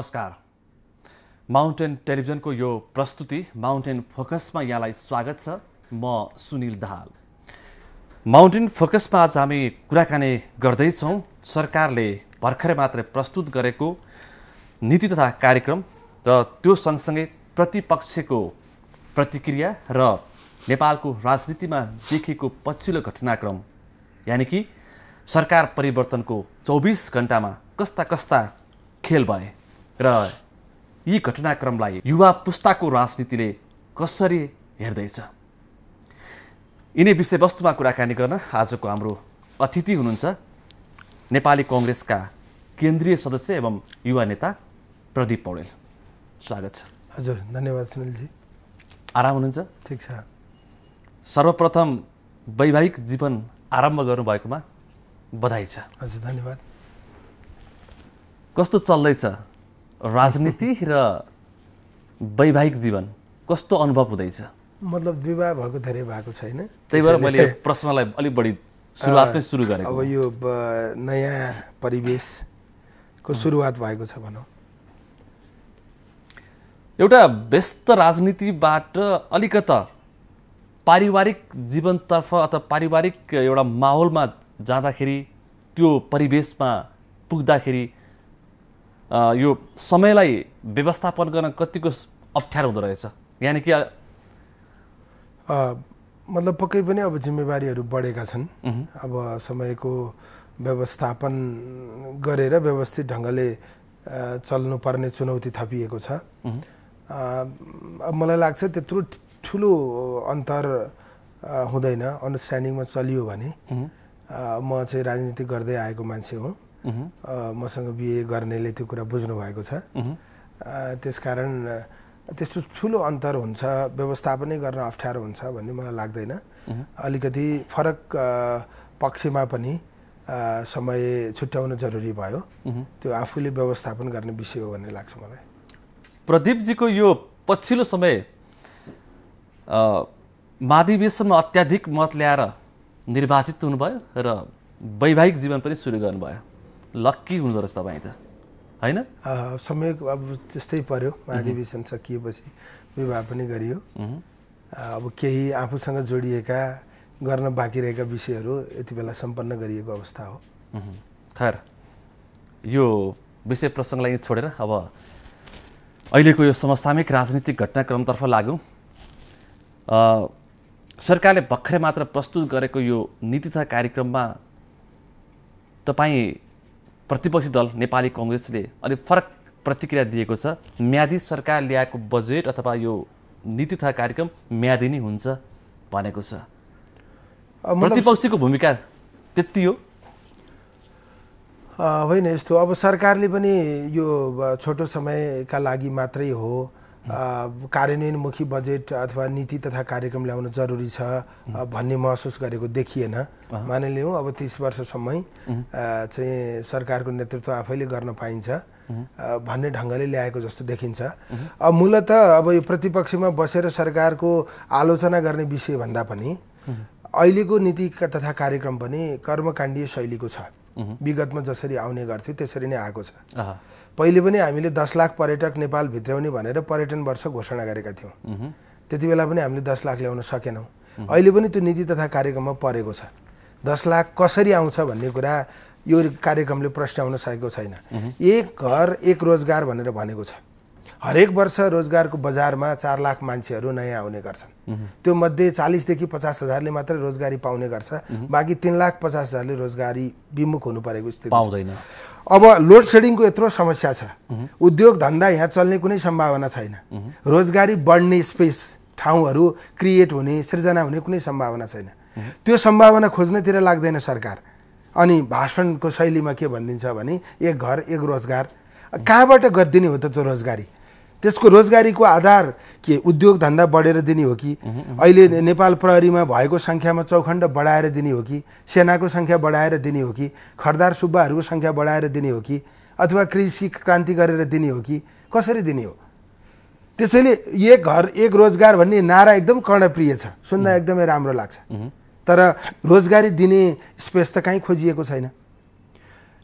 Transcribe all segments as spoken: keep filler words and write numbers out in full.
नमस्कार। माउन्टेन टेलिभिजनको यो प्रस्तुति माउन्टेन फोकसमा यहाँलाई स्वागत छ। म सुनिल दाहाल। माउन्टेन फोकसमा आज हामी कुराकानी गर्दैछौँ सरकारले भर्खरै मात्रै प्रस्तुत गरेको नीति तथा कार्यक्रम र त्यो सँगसँगै प्रतिपक्षको प्रतिक्रिया र नेपालको राजनीतिमा देखिएको पछिल्लो घटनाक्रम, यानि कि सरकार परिवर्तनको चौबीस घण्टामा कस्ता कस्ता खेल भए र यी घटनाक्रमलाई युवा पुस्ताको राजनीतिले कसरी हेर्दैछ, यिनै विषयवस्तुमा कुराकानी गर्न आजको हाम्रो अतिथि हुनुहुन्छ नेपाली कांग्रेसका केन्द्रीय सदस्य एवं युवा नेता प्रदीप पौडेल। स्वागत छ। हजुर, धन्यवाद सुनिलजी। आराम हुनुहुन्छ? ठिक छ। सर्वप्रथम वैवाहिक जीवन आरम्भ गर्नुभएकोमा बधाई छ। हजुर, धन्यवाद। कस्तो चल्दैछ राजनीति र वैवाहिक जीवन, कस्तो अनुभव हुँदैछ? मतलब विवाह भएको धेरै भएको छैन, त्यही भएर मैले प्रश्नलाई अलिक बढी सुरुवातमै सुरु गरेको। अब यो नयाँ परिवेशको सुरुवात भएको छ भनौँ। एउटा व्यस्त राजनीतिबाट अलिकता पारिवारिक जीवनतर्फ अथवा पारिवारिक एउटा माहौलमा जाँदाखेरि, त्यो परिवेशमा पुग्दाखेरि यो समयलाई व्यवस्थापन गर्न कतिको अप्ठ्यारो हुँदो रहेछ? यानि कि मतलब पक्कै पनि अब जिम्मेवारीहरू बढेका छन्। अब समयको व्यवस्थापन गरेर व्यवस्थित ढङ्गले चल्नुपर्ने चुनौती थपिएको छ। अब मलाई लाग्छ त्यत्रो ठुलो अन्तर हुँदैन। अन्डरस्ट्यान्डिङमा चलियो भने। म चाहिँ राजनीति गर्दै आएको मान्छे हो। मसँग बिए गर्नेले त्यो कुरा बुझ्नु भएको छ। त्यसकारण त्यस्तो ठुलो अन्तर हुन्छ, व्यवस्थापनै गर्न अप्ठ्यारो हुन्छ भन्ने मलाई लाग्दैन। अलिकति फरक पक्षमा पनि समय छुट्याउन जरुरी भयो। त्यो आफूले व्यवस्थापन गर्ने विषय हो भन्ने लाग्छ मलाई। प्रदीपजीको यो पछिल्लो समय महाधिवेशनमा अत्याधिक मत ल्याएर निर्वाचित हुनुभयो र वैवाहिक जीवन पनि सुरु गर्नुभयो। लक्की हुनुहुँदो रहेछ तपाईँ त, होइन? समय अब त्यस्तै पर्यो। महाधिवेशन सकिएपछि विवाह पनि गरियो। अब केही आफूसँग जोडिएका गर्न बाँकी रहेका विषयहरू यति बेला सम्पन्न गरिएको अवस्था हो। खैर, यो विषय प्रसङ्गलाई छोडेर अब अहिलेको यो समसामयिक राजनीतिक घटनाक्रमतर्फ लागौँ। सरकारले भर्खरै मात्र प्रस्तुत गरेको यो नीति तथा कार्यक्रममा तपाईँ प्रतिपक्षी दल नेपाली कांग्रेसले अलिक फरक प्रतिक्रिया दिएको छ। म्यादी सरकार ल्याएको बजेट अथवा यो नीति तथा कार्यक्रम म्यादी नै हुन्छ भनेको छ। प्रतिपक्षीको भूमिका त्यति हो? होइन, यस्तो अब सरकारले पनि यो छोटो समयका लागि मात्रै हो, कार्यान्वयनमुखी बजेट अथवा नीति तथा कार्यक्रम ल्याउन जरुरी छ भन्ने महसुस गरेको देखिएन। मानिलिउँ अब तीस वर्षसम्मै चाहिँ सरकारको नेतृत्व आफैले गर्न पाइन्छ भन्ने ढङ्गले ल्याएको जस्तो देखिन्छ। अब मूलत अब यो प्रतिपक्षमा बसेर सरकारको आलोचना गर्ने विषय भन्दा पनि अहिलेको नीति तथा कार्यक्रम पनि कर्मकाण्डीय शैलीको छ। विगतमा जसरी आउने गर्थ्यो त्यसरी नै आएको छ। पहिले पनि हामीले दस लाख पर्यटक नेपाल भित्राउने भनेर पर्यटन वर्ष घोषणा गरेका थियौँ। त्यति बेला पनि हामीले दस लाख ल्याउन सकेनौँ। अहिले पनि त्यो नीति तथा कार्यक्रममा परेको छ। दस लाख कसरी आउँछ भन्ने कुरा यो कार्यक्रमले प्रस्ट्याउन सकेको छैन। एक घर एक रोजगार भनेर भनेको छ। हरेक वर्ष रोजगारको बजारमा चार लाख मान्छेहरू नयाँ आउने गर्छन्। त्यो मध्ये चालिसदेखि पचास हजारले मात्र रोजगारी पाउने गर्छ। बाँकी तीन लाख पचास हजारले रोजगारी विमुख हुनु परेको स्थिति पाउँदैन। अब लोड सेडिङको यत्रो समस्या छ। उद्योग धन्दा यहाँ चल्ने कुनै सम्भावना छैन। रोजगारी बढ्ने स्पेस, ठाउँहरू क्रिएट हुने, सृजना हुने कुनै सम्भावना छैन। त्यो सम्भावना खोज्नतिर लाग्दैन सरकार। अनि भाषणको शैलीमा के भनिदिन्छ भने एक घर एक रोजगार। कहाँबाट गरिदिने हो त त्यो रोजगारी? त्यसको रोजगारीको आधार के उद्योग धन्दा बढेर दिने हो कि अहिले नेपाल प्रहरीमा भएको सङ्ख्यामा चौखण्ड बढाएर दिने हो कि सेनाको सङ्ख्या बढाएर दिने हो कि खरदार सुब्बाहरूको सङ्ख्या बढाएर दिने हो कि अथवा कृषि क्रान्ति गरेर दिने हो कि कसरी दिने हो? त्यसैले एक घर एक रोजगार भन्ने नारा एकदम कर्णप्रिय छ, सुन्दा एकदमै राम्रो लाग्छ। तर रोजगारी दिने स्पेस त कहीँ खोजिएको छैन।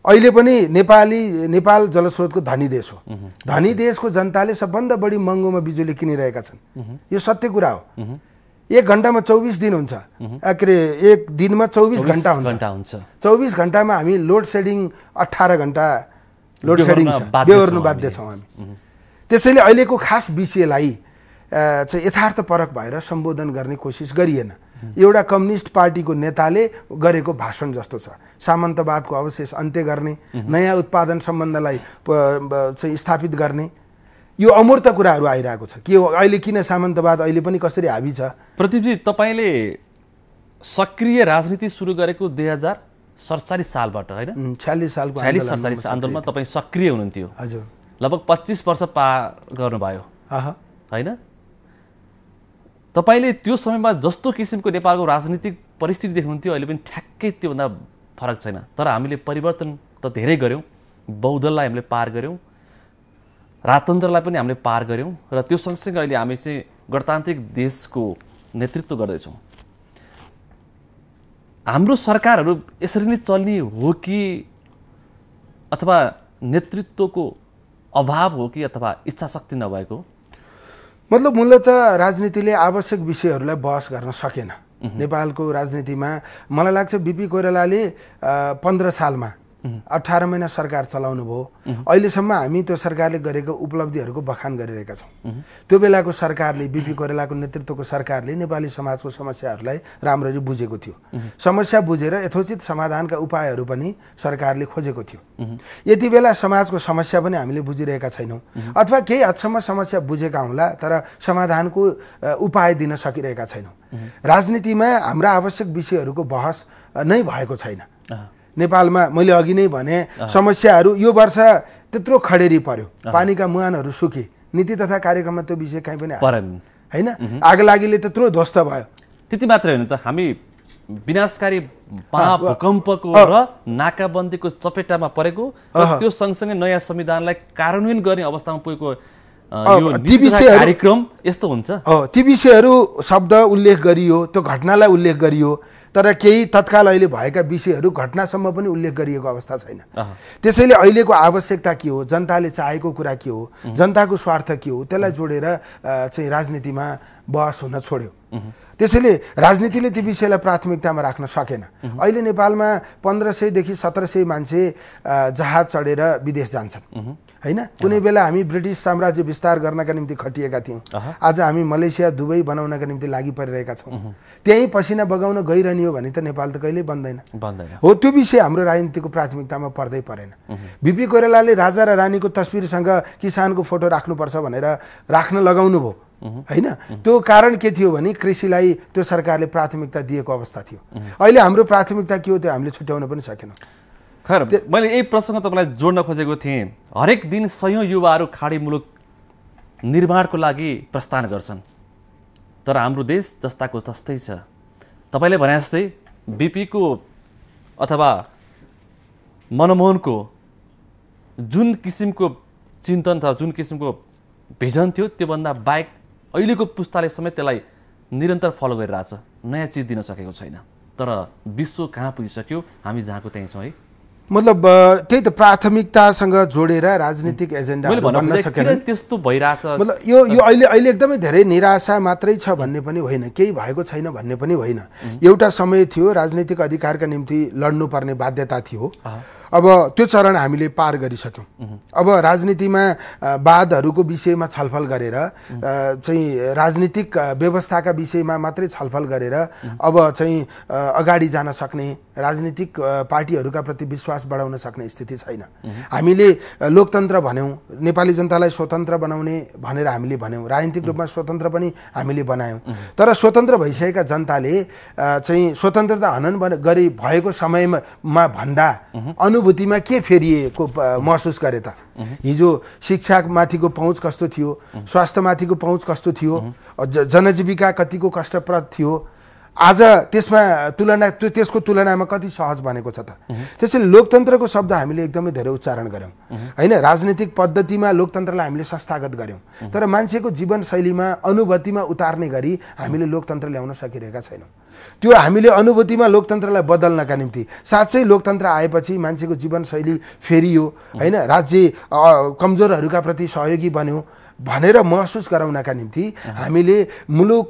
अहिले पनि नेपाली नेपाल जलस्रोतको धनी देश हो। धनी देशको जनताले सबभन्दा बढी महँगोमा बिजुली किनिरहेका छन्, यो सत्य कुरा हो। एक घन्टामा चौबिस दिन हुन्छ, के अरे एक दिनमा चौबिस घन्टा हुन्छ। चौबिस घन्टामा हामी लोड सेडिङ अठार घन्टा लोड सेडिङ बेहोर्नु बाध्य छौँ हामी। त्यसैले अहिलेको खास विषयलाई चाहिँ यथार्थपरक भएर सम्बोधन गर्ने कोसिस गरिएन। एउटा कम्युनिस्ट पार्टीको नेताले गरेको भाषण जस्तो छ। सामन्तवादको अवशेष अन्त्य गर्ने, नयाँ उत्पादन सम्बन्धलाई चाहिँ स्थापित गर्ने, यो अमूर्त कुराहरू आइरहेको छ। के हो अहिले किन सामन्तवाद अहिले पनि कसरी हावी छ? प्रदीपजी, तपाईँले सक्रिय राजनीति सुरु गरेको दुई हजार सडचालिस सालबाट होइन? छ्यालिस सालको छ्यालिस सडचालिस आन्दोलनमा तपाईँ सक्रिय हुनुहुन्थ्यो। हजुर, लगभग पच्चिस वर्ष पार गर्नुभयो होइन? तपाईँले त्यो समयमा जस्तो किसिमको नेपालको राजनीतिक परिस्थिति देख्नुहुन्थ्यो, अहिले पनि ठ्याक्कै त्योभन्दा फरक छैन। तर हामीले परिवर्तन त धेरै गऱ्यौँ। बौद्धलाई हामीले पार गऱ्यौँ, राजतन्त्रलाई पनि हामीले पार गऱ्यौँ, र त्यो सँगसँगै अहिले हामी चाहिँ गणतान्त्रिक देशको नेतृत्व गर्दैछौँ। हाम्रो सरकारहरू यसरी नै चल्ने हो कि अथवा नेतृत्वको अभाव हो कि अथवा इच्छा शक्ति नभएको? मतलब मूलतः राजनीतिले आवश्यक विषयहरूलाई बहस गर्न सकेन। नेपालको राजनीतिमा मलाई लाग्छ बिपी कोइरालाले पन्ध्र सालमा अठार महिना सरकार चलाउनु भयो। अहिलेसम्म हामी त्यो सरकारले गरेको उपलब्धिहरूको बखान गरिरहेका छौँ। त्यो बेलाको सरकारले, बिपी कोइरालाको नेतृत्वको सरकारले नेपाली समाजको समस्याहरूलाई राम्ररी बुझेको थियो। समस्या बुझेर यथोचित समाधानका उपायहरू पनि सरकारले खोजेको थियो। यति बेला समाजको समस्या पनि हामीले बुझिरहेका छैनौँ, अथवा केही हदसम्म समस्या बुझेका होला तर समाधानको उपाय दिन सकिरहेका छैनौँ। राजनीतिमा हाम्रा आवश्यक विषयहरूको बहस नै भएको छैन। नेपालमा मैले अघि नै भने समस्याहरू यो वर्ष त्यत्रो खडेरी पर्यो, पानीका मुहानहरू सुके, नीति तथा कार्यक्रममा त्यो विषय कहीँ पनि परेन होइन। आगलागीले त्यत्रो ध्वस्त भयो। त्यति मात्रै होइन त, हामी विनाशकारी महाभूकम्पको र नाकाबन्दीको चपेटामा परेको र त्यो सँगसँगै नयाँ संविधानलाई कार्यान्वयन गर्ने अवस्थामा पुगेको कार्यक्रम यस्तो हुन्छ। ती विषयहरू शब्द उल्लेख गरियो, त्यो घटनालाई उल्लेख गरियो, तर केही तत्काल अहिले भएका विषयहरू घटनासम्म पनि उल्लेख गरिएको अवस्था छैन। त्यसैले अहिलेको आवश्यकता के हो, जनताले चाहेको कुरा के हो, जनताको स्वार्थ के हो, त्यसलाई जोडेर चाहिँ राजनीतिमा बहस हुन छोड्यो। त्यसैले राजनीतिले ती विषयलाई प्राथमिकतामा राख्न सकेन। अहिले नेपालमा पन्ध्र सयदेखि सत्र सय मान्छे जहाज चढेर विदेश जान्छन् होइन। कुनै बेला हामी ब्रिटिस साम्राज्य विस्तार गर्नका निम्ति खटिएका थियौँ, आज हामी मलेसिया दुबई बनाउनका निम्ति लागि परिरहेका छौँ। त्यहीँ पसिना बगाउन गइरहने हो भने त नेपाल त कहिल्यै बन्दैन हो। त्यो विषय हाम्रो राजनीतिको प्राथमिकतामा पर्दै परेन। बिपी कोइरालाले राजा र रानीको तस्बिरसँग किसानको फोटो राख्नुपर्छ भनेर राख्न लगाउनु भयो होइन। त्यो कारण के थियो भने कृषिलाई त्यो सरकारले प्राथमिकता दिएको अवस्था थियो। अहिले हाम्रो प्राथमिकता के हो त्यो हामीले छुट्याउन पनि सकेनौँ। खैर, मैले यही प्रसङ्ग तपाईँलाई जोड्न खोजेको थिएँ। हरेक दिन सयौँ युवाहरू खाडी मुलुक निर्माणको लागि प्रस्थान गर्छन्, तर हाम्रो देश जस्ताको तस्तै छ। तपाईँले भने जस्तै बिपीको अथवा मनमोहनको जुन किसिमको चिन्तन छ, जुन किसिमको भिजन थियो, त्योभन्दा बाहेक अहिलेको पुस्ताले समेत त्यसलाई निरन्तर फलो गरिरहेछ, नयाँ चिज दिन सकेको छैन। तर विश्व कहाँ पुगिसक्यो, हामी जहाँको त्यहीँ छौँ है। मतलब त्यही त प्राथमिकतासँग जोडेर राजनीतिक एजेन्डा बन्न सकेन, त्यस्तो भइरहेछ। मतलब यो यो अहिले अहिले एकदमै धेरै निराशा मात्रै छ भन्ने पनि होइन, केही भएको छैन भन्ने पनि होइन। एउटा समय थियो राजनीतिक अधिकारका निम्ति लड्नुपर्ने बाध्यता थियो। अब त्यो चरण हामीले पार गरिसक्यौँ। अब राजनीतिमा वादहरूको विषयमा छलफल गरेर चाहिँ राजनीतिक व्यवस्थाका विषयमा मात्रै छलफल गरेर अब चाहिँ अगाडि जान सक्ने, राजनीतिक पार्टीहरूका प्रति विश्वास बढाउन सक्ने स्थिति छैन। हामीले लोकतन्त्र भन्यौँ, नेपाली जनतालाई स्वतन्त्र बनाउने भनेर हामीले भन्यौँ, राजनीतिक रूपमा स्वतन्त्र पनि हामीले बनायौँ। तर स्वतन्त्र भइसकेका जनताले चाहिँ स्वतन्त्रता हनन गरी भएको समयमा भन्दा अनुभूतिमा के फेरिएको महसुस गरे त? हिजो शिक्षामाथिको पहुँच कस्तो थियो, स्वास्थ्यमाथिको पहुँच कस्तो थियो, जनजीविका कतिको कष्टप्रद थियो, आज त्यसमा तुलना त्यो त्यसको तुलनामा कति सहज बनेको छ त। त्यसैले लोकतन्त्रको शब्द हामीले एकदमै धेरै उच्चारण गऱ्यौँ होइन। राजनीतिक पद्धतिमा लोकतन्त्रलाई हामीले संस्थागत गऱ्यौँ, तर मान्छेको जीवनशैलीमा अनुभूतिमा उतार्ने गरी हामीले लोकतन्त्र ल्याउन सकिरहेका छैनौँ। त्यो हामीले अनुभूतिमा लोकतन्त्रलाई बदल्नका निम्ति साँच्चै लोकतन्त्र आएपछि मान्छेको जीवनशैली फेरियो होइन, राज्य कमजोरहरूका प्रति सहयोगी बन्यो भनेर महसुस गराउनका निम्ति हामीले मुलुक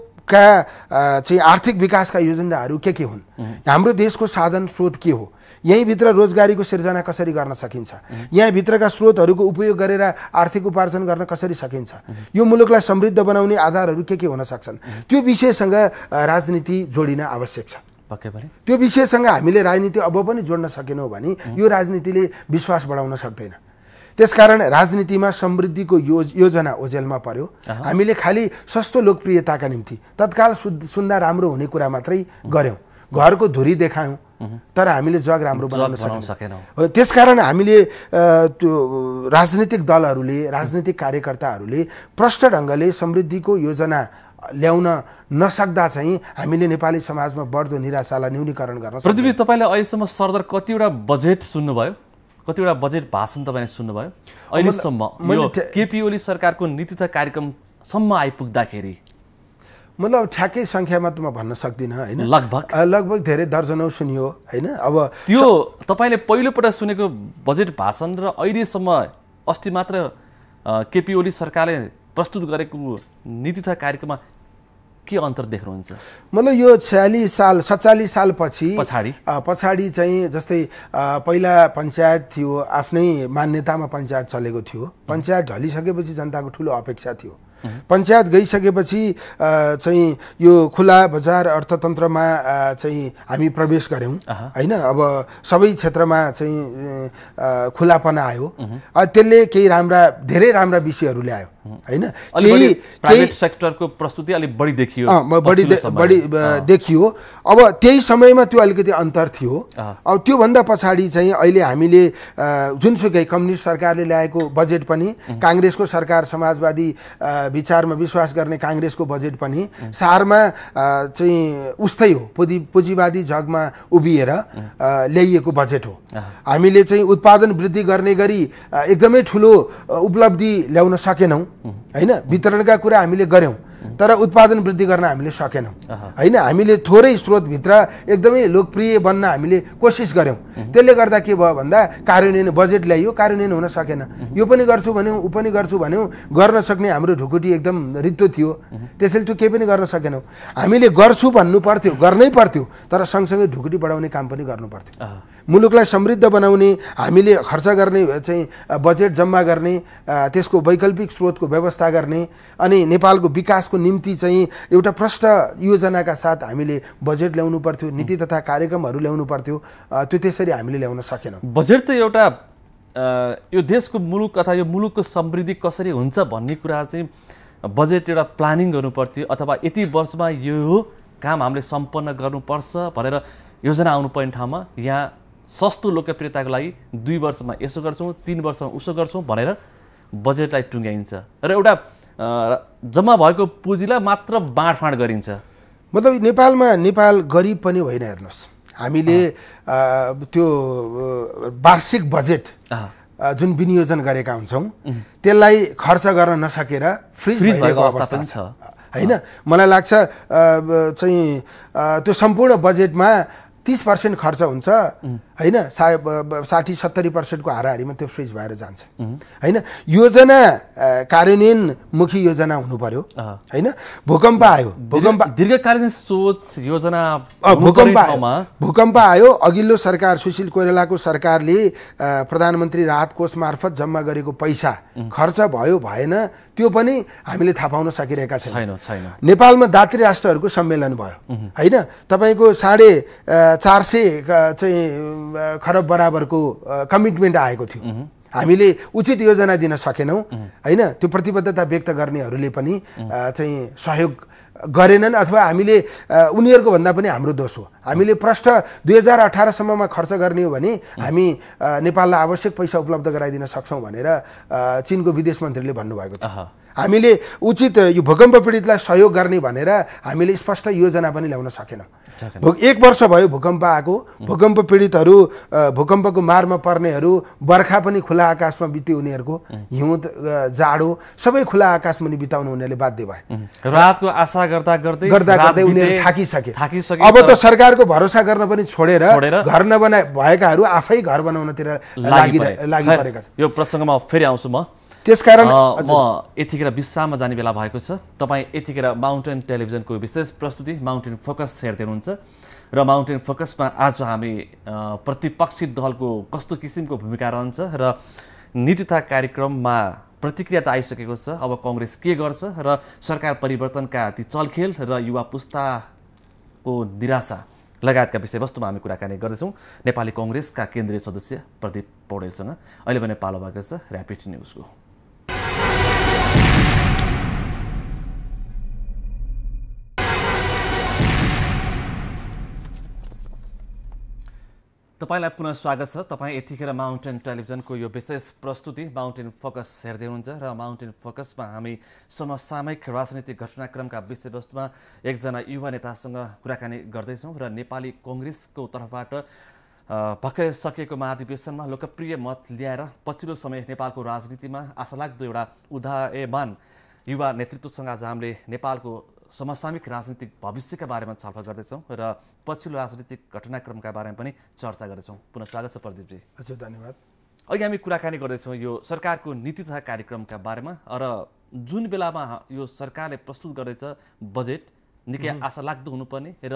का चाहिँ आर्थिक विकासका योजनाहरू के के हुन्, हाम्रो देशको साधन स्रोत के हो, यहीँभित्र रोजगारीको सिर्जना कसरी गर्न सकिन्छ, यहाँभित्रका स्रोतहरूको उपयोग गरेर आर्थिक उपार्जन गर्न कसरी सकिन्छ, यो मुलुकलाई समृद्ध बनाउने आधारहरू के के हुन सक्छन्, त्यो विषयसँग राजनीति जोडिन आवश्यक छ। पक्कै पनि त्यो विषयसँग हामीले राजनीति अब पनि जोड्न सकेनौँ भने यो राजनीतिले विश्वास बढाउन सक्दैन। त्यसकारण राजनीतिमा समृद्धिको योज योजना ओझेलमा पर्यो। हामीले खालि सस्तो लोकप्रियताका निम्ति तत्काल सुन्दा राम्रो हुने कुरा मात्रै गऱ्यौँ, घरको धुरी देखायौँ, तर हामीले जग राम्रो बनाउन सकेनौँ। त्यसकारण हामीले त्यो राजनीतिक दलहरूले राजनीतिक कार्यकर्ताहरूले प्रष्ट ढङ्गले समृद्धिको योजना ल्याउन नसक्दा चाहिँ हामीले नेपाली समाजमा बढ्दो निराशालाई न्यूनीकरण गर्न सक्छौँ। प्रदीप, तपाईँले अहिलेसम्म सरदर कतिवटा बजेट सुन्नुभयो, कतिवटा बजेट भाषण तपाईँले सुन्नुभयो अहिलेसम्म यो केपी ओली सरकारको नीति तथा कार्यक्रमसम्म आइपुग्दाखेरि? मतलब ठ्याक्कै सङ्ख्यामा त म भन्न सक्दिनँ होइन, लगभग लगभग धेरै दर्जनौ सुनियो होइन। अब त्यो तपाईँले पहिलोपल्ट सुनेको बजेट भाषण र अहिलेसम्म अस्ति मात्र केपी ओली सरकारले प्रस्तुत गरेको नीति तथा कार्यक्रममा के अन्तर देख्नुहुन्छ? मतलब यो छयालिस साल सत्तालिस साल पछि पछाडि पछाडि चाहिँ जस्तै पहिला पञ्चायत थियो, आफ्नै मान्यतामा पञ्चायत चलेको थियो, पञ्चायत ढलिसकेपछि जनताको ठुलो अपेक्षा थियो, पञ्चायत गइसकेपछि चाहिँ यो खुला बजार अर्थतन्त्रमा चाहिँ हामी प्रवेश गऱ्यौँ होइन। अब सबै क्षेत्रमा चाहिँ खुलापना आयो, त्यसले केही राम्रा धेरै राम्रा विषयहरू ल्यायो होइन। केही प्राइभेट सेक्टरको प्रस्तुति अलिक बढी देखियो, बढी बढी देखियो। अब त्यही समयमा त्यो अलिकति अन्तर थियो। अब त्योभन्दा पछाडि चाहिँ अहिले हामीले जुनसुकै कम्युनिस्ट सरकारले ल्याएको बजेट पनि, काङ्ग्रेसको सरकार समाजवादी विचारमा विश्वास गर्ने काङ्ग्रेसको बजेट पनि सारमा चाहिँ उस्तै हो, पुँजी पुँजीवादी जगमा उभिएर ल्याइएको बजेट हो। हामीले चाहिँ उत्पादन वृद्धि गर्ने गरी एकदमै ठुलो उपलब्धि ल्याउन सकेनौँ होइन। वितरणका कुरा हामीले गऱ्यौँ तर उत्पादन वृद्धि गर्न हामीले सकेनौँ होइन। हामीले थोरै स्रोतभित्र एकदमै लोकप्रिय बन्न हामीले कोसिस गऱ्यौँ, त्यसले गर्दा के भयो भन्दा कार्यान्वयन बजेट ल्याइयो, कार्यान्वयन हुन सकेन। यो पनि गर्छु भन्यौँ, ऊ पनि गर्छु भन्यौँ, गर्न सक्ने हाम्रो ढुकुटी एकदम रित्तो थियो, त्यसैले त्यो केही पनि गर्न सकेनौँ। हामीले गर्छु भन्नु पर्थ्यो, गर्नै पर्थ्यो, तर सँगसँगै ढुकुटी बढाउने काम पनि गर्नु पर्थ्यो। मुलुकलाई समृद्ध बनाउने, हामीले खर्च गर्ने चाहिँ बजेट जम्मा गर्ने, त्यसको वैकल्पिक स्रोतको व्यवस्था गर्ने अनि नेपालको विकासको निम्ति चाहिँ एउटा प्रष्ट योजनाका साथ हामीले बजेट ल्याउनु पर्थ्यो, नीति तथा कार्यक्रमहरू ल्याउनु पर्थ्यो। त्यो त्यसरी हामीले ल्याउन सकेनौँ। बजेट त एउटा यो देशको मुलुक अथवा यो मुलुकको समृद्धि कसरी हुन्छ भन्ने कुरा चाहिँ बजेट एउटा प्लानिङ गर्नु पर्थ्यो, अथवा यति वर्षमा यो काम हामीले सम्पन्न गर्नुपर्छ भनेर योजना आउनुपर्ने ठाउँमा यहाँ सस्तो लोकप्रियताको लागि दुई वर्षमा यसो गर्छौँ, तिन वर्षमा उसो गर्छौँ भनेर बजेटलाई टुङ्ग्याइन्छ र एउटा जम्मा भएको पुँजीलाई मात्र बाँडफाँड गरिन्छ। मतलब नेपालमा नेपाल गरिब पनि होइन। हेर्नुहोस्, हामीले त्यो वार्षिक बजेट जुन विनियोजन गरेका हुन्छौँ त्यसलाई खर्च गर्न नसकेर फ्रिज भएको अवस्था छ होइन। मलाई लाग्छ चाहिँ त्यो सम्पूर्ण बजेटमा तीस पर्सेंट खर्च हुन्छ हैन, साठी सत्तरी पर्सेंटको हाराहारीमा त्यो फ्रिज भएर जान्छ हैन। योजना कार्यान्वयन मुखी योजना हुनु पर्यो हैन। भूकम्प आयो, भूकम्प दीर्घकालीन सोच योजना भूकम्प भूकम्प आयो। अघिल्लो सरकार सुशील कोइरालाको सरकारले प्रधानमन्त्री राहत कोष मार्फत जम्मा गरेको पैसा खर्च भयो भएन त्यो पनि हामीले थाहा पाउन सकिरहेका छैनौँ। नेपालमा दात्री राष्ट्रहरूको सम्मेलन भयो हैन। तपाईको साढे चार सय चाहिँ खरब बराबरको कमिटमेन्ट आएको थियो। हामीले उचित योजना दिन सकेनौँ हैन। त्यो प्रतिबद्धता व्यक्त गर्नेहरूले पनि चाहिँ सहयोग गरेनन् अथवा हामीले उनीहरूको भन्दा पनि हाम्रो दोष हो। हामीले प्रष्ट दुई हजार अठार सम्ममा खर्च गर्ने हो भने हामी नेपाललाई आवश्यक पैसा उपलब्ध गराइदिन सक्छौँ भनेर चीनको विदेश मन्त्रीले भन्नुभएको थियो। हामीले उचित यो भूकम्प पीडितलाई सहयोग गर्ने भनेर हामीले स्पष्ट योजना पनि ल्याउन सकेनौँ। एक वर्ष भयो भूकम्प आएको, भूकम्प पीडितहरू भूकम्पको मारमा पर्नेहरू बर्खा पनि खुला आकाशमा बित्यो, उनीहरूको हिउँ जाडो सबै खुला आकाशमा नि बिताउनु उनीहरूले बाध्य भए। रातको आशा गर्दा गर्दै गर्दा गर्दै उनीहरू थाकिसके। थाकिसके अब त सरकारको भरोसा गर्न पनि छोडेर घर नबनाए भएकाहरू आफै घर बनाउनतिर लागि लागि परेका छन्। यो प्रसङ्गमा फेरि आउँछु म। त्यसकारण म यतिखेर विश्राममा जाने बेला भएको छ। तपाईँ यतिखेर माउन्टेन टेलिभिजनको विशेष प्रस्तुति माउन्टेन फोकस हेर्दै हुनुहुन्छ र माउन्टेन फोकसमा आज हामी प्रतिपक्षी दलको कस्तो किसिमको भूमिका रहन्छ र नीति तथा कार्यक्रममा प्रतिक्रिया त आइसकेको छ। अब कङ्ग्रेस के गर्छ र सरकार परिवर्तनका ती चलखेल र युवा पुस्ताको निराशा लगायतका विषयवस्तुमा हामी कुराकानी गर्दैछौँ नेपाली कङ्ग्रेसका केन्द्रीय सदस्य प्रदीप पौडेलसँग। अहिले भने पालो भएको छ ऱ्यापिड न्युजको। तपाईलाई पुनः स्वागत छ। तपाईँ यतिखेर माउन्टेन टेलिभिजनको यो विशेष प्रस्तुति माउन्टेन फोकस हेर्दै हुनुहुन्छ र माउन्टेन फोकसमा हामी समसामयिक राजनीतिक घटनाक्रमका विषयवस्तुमा एकजना युवा नेतासँग कुराकानी गर्दैछौँ र नेपाली कङ्ग्रेसको तर्फबाट भर्खरै सकिएको महाधिवेशनमा लोकप्रिय मत ल्याएर पछिल्लो समय नेपालको राजनीतिमा आशालाग्दो एउटा उदयमान युवा नेतृत्वसँग आज हामीले नेपालको समसामयिक राजनीतिक भविष्यका बारेमा छलफल गर्दैछौँ र पछिल्लो राजनीतिक घटनाक्रमका बारेमा पनि चर्चा गर्दैछौँ। पुनः स्वागत छ प्रदीपजी। हजुर धन्यवाद। अहिले हामी कुराकानी गर्दैछौँ यो सरकारको नीति तथा कार्यक्रमका बारेमा र जुन बेलामा यो सरकारले प्रस्तुत गर्दैछ बजेट निकै आशालाग्दो हुनुपर्ने र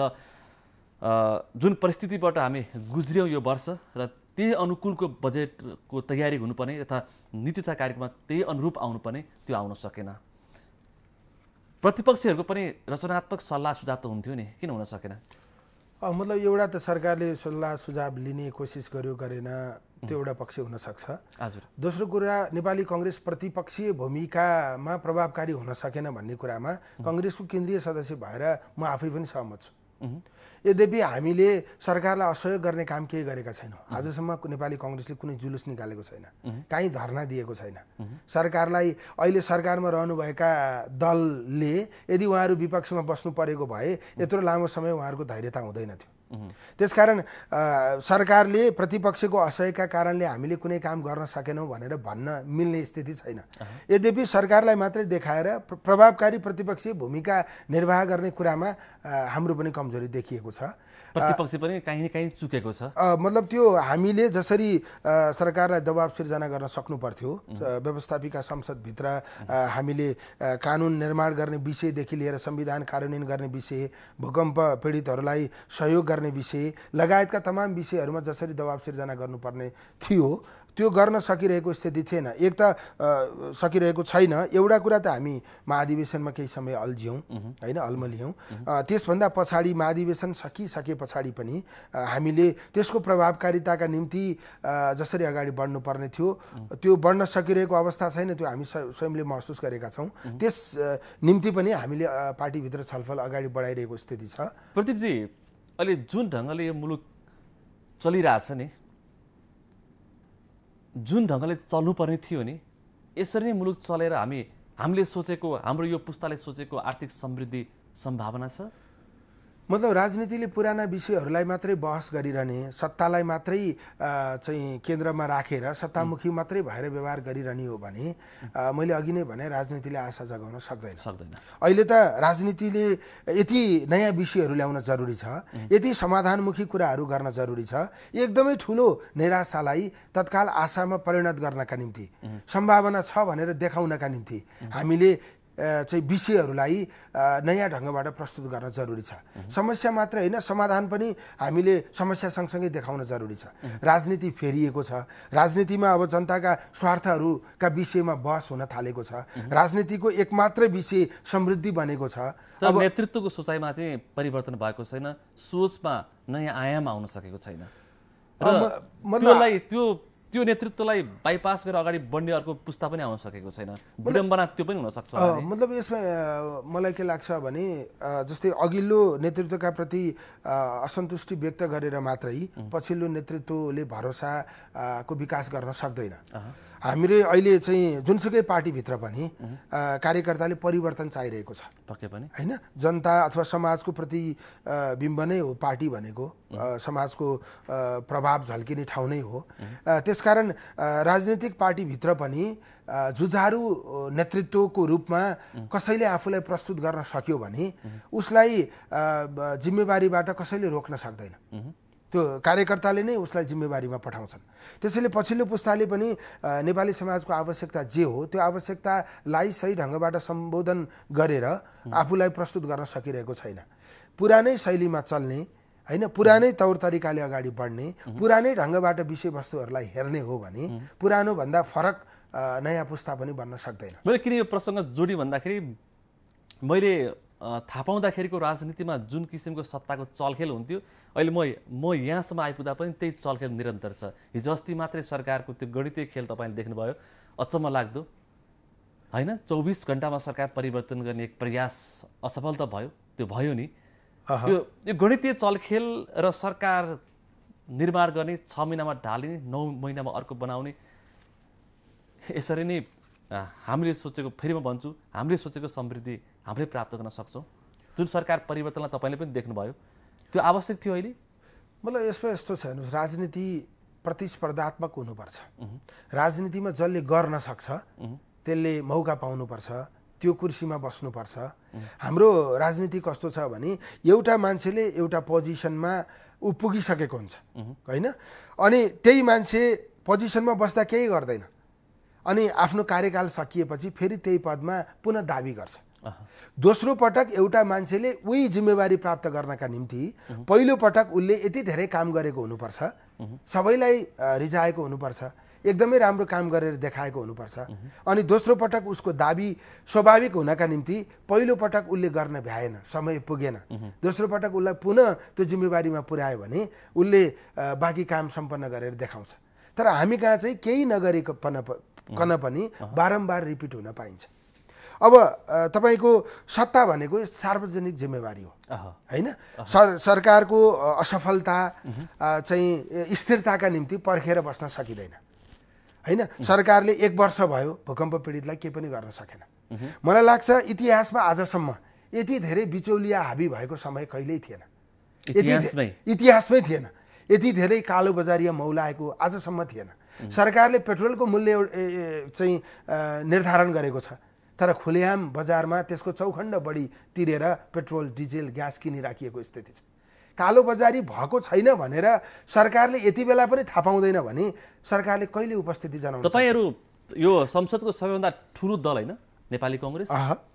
जुन परिस्थितिबाट हामी गुज्रियौँ यो वर्ष र त्यही अनुकूलको बजेटको तयारी हुनुपर्ने तथा नीति तथा कार्यक्रममा त्यही अनुरूप आउनुपर्ने त्यो आउन सकेन। प्रतिपक्षीहरूको पनि रचनात्मक सल्लाह सुझाव त हुन्थ्यो नि, किन हुन सकेन? मतलब एउटा त सरकारले सल्लाह सुझाव लिने कोसिस गर्यो गरेन त्यो एउटा पक्ष हुन सक्छ। हजुर। दोस्रो कुरा नेपाली कङ्ग्रेस प्रतिपक्षीय भूमिकामा प्रभावकारी हुन सकेन भन्ने कुरामा कङ्ग्रेसको केन्द्रीय सदस्य भएर म आफै पनि सहमत छु। यद्यपि हामीले सरकारलाई असहयोग गर्ने काम केही गरेका छैनौँ। आजसम्म नेपाली कङ्ग्रेसले कुनै जुलुस निकालेको छैन, काहीँ धरना दिएको छैन। सरकारलाई अहिले सरकारमा रहनुभएका दलले यदि उहाँहरू विपक्षमा बस्नु परेको भए यत्रो लामो समय उहाँहरूको धैर्यता हुँदैन थियो। त्यसकारण सरकारले प्रतिपक्षको असहयोगका कारणले हामीले कुनै काम गर्न सकेनौँ भनेर भन्न मिल्ने स्थिति छैन। यद्यपि सरकारलाई मात्रै देखाएर प्रभावकारी प्रतिपक्षीय भूमिका निर्वाह गर्ने कुरामा हाम्रो पनि कमजोरी देखिएको छ। प्रतिपक्ष पनि काहीँ न काहीँ चुकेको छ। मतलब त्यो हामीले जसरी सरकारलाई दबाब सिर्जना गर्न सक्नु पर्थ्यो, व्यवस्थापिका संसदभित्र हामीले कानुन निर्माण गर्ने विषयदेखि लिएर संविधान कार्यान्वयन गर्ने विषय, भूकम्प पीडितहरूलाई सहयोग गर्ने विषय लगायतका तमाम विषयहरूमा जसरी दबाब सिर्जना गर्नुपर्ने थियो त्यो गर्न सकिरहेको स्थिति थिएन। एक त सकिरहेको छैन। एउटा कुरा त हामी महाधिवेशनमा केही समय अल्झ्यौँ होइन, अल्मलियौँ। त्यसभन्दा पछाडि महाधिवेशन सकिसके पछाडि पनि हामीले त्यसको प्रभावकारिताका निम्ति जसरी अगाडि बढ्नुपर्ने थियो त्यो बढ्न सकिरहेको अवस्था छैन, त्यो हामी स्वयंले महसुस गरेका छौँ। त्यस निम्ति पनि हामीले पार्टीभित्र छलफल अगाडि बढाइरहेको स्थिति छ। प्रदीपजी, अहिले जुन ढङ्गले यो मुलुक चलिरहेछ नि, जुन ढङ्गले चल्नुपर्ने थियो नि, यसरी नै मुलुक चलेर हामी हामीले सोचेको, हाम्रो यो पुस्ताले सोचेको आर्थिक समृद्धि सम्भावना छ? मतलब राजनीतिले पुराना विषयहरूलाई मात्रै बहस गरिरहने, सत्तालाई मात्रै चाहिँ केन्द्रमा राखेर सत्तामुखी मात्रै भएर व्यवहार गरिरहने हो भने मैले अघि नै भने राजनीतिले आशा जगाउन सक्दैन सक्दैन अहिले त राजनीतिले यति नयाँ विषयहरू ल्याउन जरुरी छ, यति समाधानमुखी कुराहरू गर्न जरुरी छ, एकदमै ठुलो निराशालाई तत्काल आशामा परिणत गर्नका निम्ति, सम्भावना छ भनेर देखाउनका निम्ति हामीले चाहिँ विषयहरूलाई नयाँ ढङ्गबाट प्रस्तुत गर्न जरुरी छ। समस्या मात्र होइन, समाधान पनि हामीले समस्या सँगसँगै देखाउन जरुरी छ। राजनीति फेरिएको छ, राजनीतिमा अब जनताका स्वार्थहरूका विषयमा बहस हुन थालेको छ, राजनीतिको एक मात्र विषय समृद्धि बनेको छ। अब नेतृत्वको सोचाइमा चाहिँ परिवर्तन भएको छैन, सोचमा नयाँ आयाम आउन सकेको छैन र मलाई त्यो त्यो नेतृत्वलाई बाइपास गरेर अगाडि बढ्ने अर्को पुस्ता पनि आउन सकेको छैन। विडम्बना त्यो पनि हुनसक्छ। मतलब यसमा मलाई के लाग्छ भने जस्तै अघिल्लो नेतृत्वका प्रति असन्तुष्टि व्यक्त गरेर मात्रै पछिल्लो नेतृत्वले भरोसाको विकास गर्न सक्दैन। हामीले अहिले चाहिँ जुनसुकै पार्टीभित्र पनि कार्यकर्ताले परिवर्तन चाहिरहेको छ पक्कै पनि हैन। जनता अथवा समाजको प्रतिबिम्ब नै हो पार्टी भनेको, समाजको प्रभाव झल्किने ठाउँ नै हो। त्यसकारण राजनीतिक पार्टीभित्र पनि जुझारु नेतृत्वको रूपमा कसैले आफूलाई प्रस्तुत गर्न सक्यो भने उसलाई जिम्मेवारीबाट कसैले रोक्न सक्दैन। त्यो कार्यकर्ताले नै उसलाई जिम्मेवारीमा पठाउँछन्। त्यसैले पछिल्लो पुस्ताले पनि नेपाली समाजको आवश्यकता जे हो त्यो आवश्यकतालाई सही ढङ्गबाट सम्बोधन गरेर आफूलाई प्रस्तुत गर्न सकिरहेको छैन। पुरानै शैलीमा चल्ने हैन, पुरानै तौर तरिकाले अगाडि बढ्ने, पुरानै ढङ्गबाट विषयवस्तुहरूलाई हेर्ने हो भने पुरानो भन्दा फरक नयाँ पुस्ता पनि बन्न सक्दैन। मैले किन यो प्रसङ्ग जोडी भन्दाखेरि मैले थाहा पाउँदाखेरिको राजनीतिमा जुन किसिमको सत्ताको चलखेल हुन्थ्यो अहिले म म यहाँसम्म आइपुग्दा पनि त्यही चलखेल निरन्तर छ। हिजो अस्ति मात्रै सरकारको त्यो गणितीय खेल तपाईँले देख्नुभयो, अचम्म लाग्दो होइन। चौबिस घन्टामा सरकार परिवर्तन गर्ने एक प्रयास असफल त भयो, त्यो भयो नि। यो यो गणितीय चलखेल र सरकार निर्माण गर्ने छ महिनामा ढालिने, नौ महिनामा अर्को बनाउने, यसरी नै हामीले सोचेको, फेरि म भन्छु, हामीले सोचेको समृद्धि हामीले प्राप्त गर्न सक्छौँ। जुन सरकार परिवर्तनलाई तपाईँले पनि देख्नुभयो त्यो आवश्यक थियो अहिले। मतलब यसमा यस्तो छ हेर्नुहोस्, राजनीति प्रतिस्पर्धात्मक हुनुपर्छ। राजनीतिमा जसले गर्न सक्छ त्यसले मौका पाउनुपर्छ, त्यो कुर्सीमा बस्नुपर्छ। हाम्रो राजनीति कस्तो छ भने एउटा मान्छेले एउटा पोजिसनमा ऊ पुगिसकेको हुन्छ होइन, अनि त्यही मान्छे पोजिसनमा बस्दा केही गर्दैन, अनि आफ्नो कार्यकाल सकिएपछि फेरि त्यही पदमा पुनः दाबी गर्छ। दोस्रो पटक एउटा मान्छेले उही जिम्मेवारी प्राप्त गर्नका निम्ति पहिलो पटक उसले यति धेरै काम गरेको हुनुपर्छ, सबैलाई रिझाएको हुनुपर्छ, एकदमै राम्रो काम गरेर देखाएको हुनुपर्छ, अनि दोस्रो पटक उसको दाबी स्वाभाविक हुनका निम्ति पहिलो पटक उसले गर्न भ्याएन, समय पुगेन, दोस्रो पटक उसलाई पुनः त्यो जिम्मेवारीमा पुर्यायो भने उसले बाँकी काम सम्पन्न गरेर देखाउँछ। तर हामी कहाँ चाहिँ केही नगरिकन कन पनि बारम्बार रिपिट हुन पाइन्छ। अब तपाईको सत्ता भनेको सार्वजनिक जिम्मेवारी हो हैन। सर सरकारको असफलता चाहिँ स्थिरताका निम्ति पर्खेर बस्न सकिँदैन हैन। सरकारले एक वर्ष भयो भूकम्प पीडितलाई केही पनि गर्न सकेन। मलाई लाग्छ इतिहासमा आजसम्म यति धेरै बिचौलिया हाबी भएको समय कहिल्यै थिएन, इतिहासमै इतिहासमै थिएन। यति धेरै कालो बजारिया मौलाएको आजसम्म थिएन। सरकारले पेट्रोलको मूल्य चाहिँ निर्धारण गरेको छ, तर खुलेआम बजारमा त्यसको चौखण्ड बढी तिरेर पेट्रोल डिजेल ग्यास किनिराखिएको स्थिति छ। कालो बजारी भएको छैन भनेर सरकारले यति बेला पनि थाहा पाउँदैन भने सरकारले कहिले उपस्थिति जनाउँछ? तपाईहरु यो संसदको सबैभन्दा ठुलो दल हैन नेपाली कांग्रेस,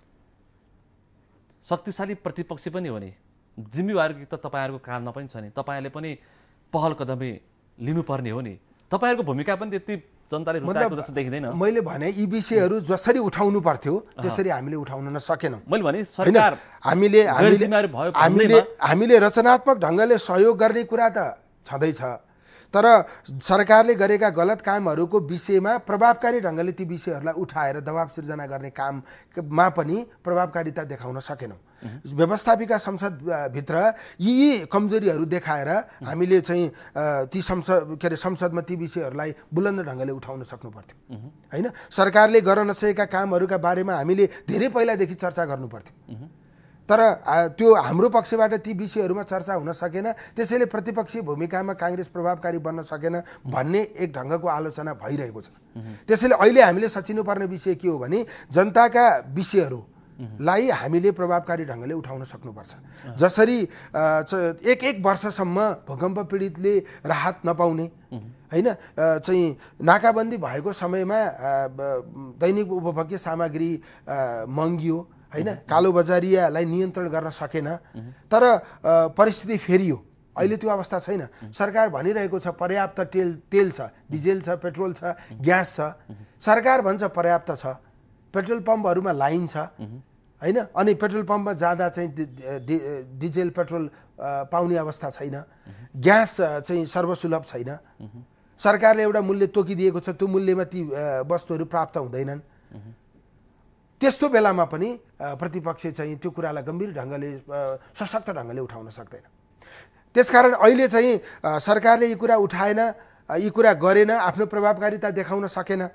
शक्तिशाली प्रतिपक्ष पनि हो नि, जिम्मेवारी त तपाईहरुको काँधमा पनि छ नि, तपाईहरुले पनि पहल कदमी लिनुपर्ने हो नि। तपाईहरुको भूमिका पनि त्यति जनताले रुचाएको जस्तो देखिदैन। मैले भने यी विषयहरू जसरी उठाउनु पर्थ्यो त्यसरी हामीले उठाउन नसकेनौं। मैले भने सरकार हामीले हामीले हामीले रचनात्मक ढंगले सहयोग गर्ने कुरा त छँदैछ, तर सरकारले गरेका गलत कामहरूको विषयमा प्रभावकारी ढंगले ती विषयहरूलाई उठाएर दबाव सिर्जना गर्ने काममा पनि प्रभावकारिता देखाउन सकेनौं। व्यवस्थापिका संसद भित्र यी कमजोरीहरू देखाएर हामीले चाहिँ ती संसद के अरे संसदमा ती विषयहरूलाई बुलन्द ढंगले उठाउन सक्नु पर्थ्यो हैन। सरकारले गर्न नसकेका कामहरूका बारेमा हामीले धेरै पहिलादेखि चर्चा गर्नु पर्थ्यो, तर त्यो हाम्रो पक्षबाट ती विषयहरूमा चर्चा हुन सकेन। त्यसैले प्रतिपक्षी भूमिकामा कांग्रेस प्रभावकारी बन्न सकेन भन्ने एक ढंगको आलोचना भइरहेको छ। त्यसैले अहिले हामीले सचिनुपर्ने विषय के हो भने जनताका विषयहरू लाई हामीले प्रभावकारी ढंगले उठाउन सक्नुपर्छ। जसरी एक एक वर्षसम्म भूकम्प पीडितले राहत नपाउने हैन, चाहिँ नाकाबन्दी भएको समयमा दैनिक उपभोग्य सामग्री महँगियो हैन, कालो बजारियालाई नियन्त्रण गर्न सकेन, तर परिस्थिति फेरियो। अहिले त्यो अवस्था छैन। सरकार भनिरहेको छ पर्याप्त तेल तेल छ, डिजेल छ, पेट्रोल छ, ग्यास छ। सरकार भन्छ पर्याप्त छ, पेट्रोल पम्पहरुमा लाइन छ हैन, अनि पेट्रोल पम्पमा जाँदा चाहिँ डिजेल पेट्रोल पाउने अवस्था छैन, ग्यास चाहिँ सर्वसुलभ छैन। सरकारले एउटा मूल्य तोकिदिएको छ, त्यो मूल्यमा ती वस्तुहरू प्राप्त हुँदैनन्। त्यस्तो बेलामा पनि प्रतिपक्ष चाहिँ त्यो कुरालाई गम्भीर ढंगले सशक्त ढंगले उठाउन सक्दैन। त्यसकारण अहिले चाहिँ सरकारले यी कुरा उठाएन, यी कुरा गरेन, आफ्नो प्रभावकारिता देखाउन सकेन।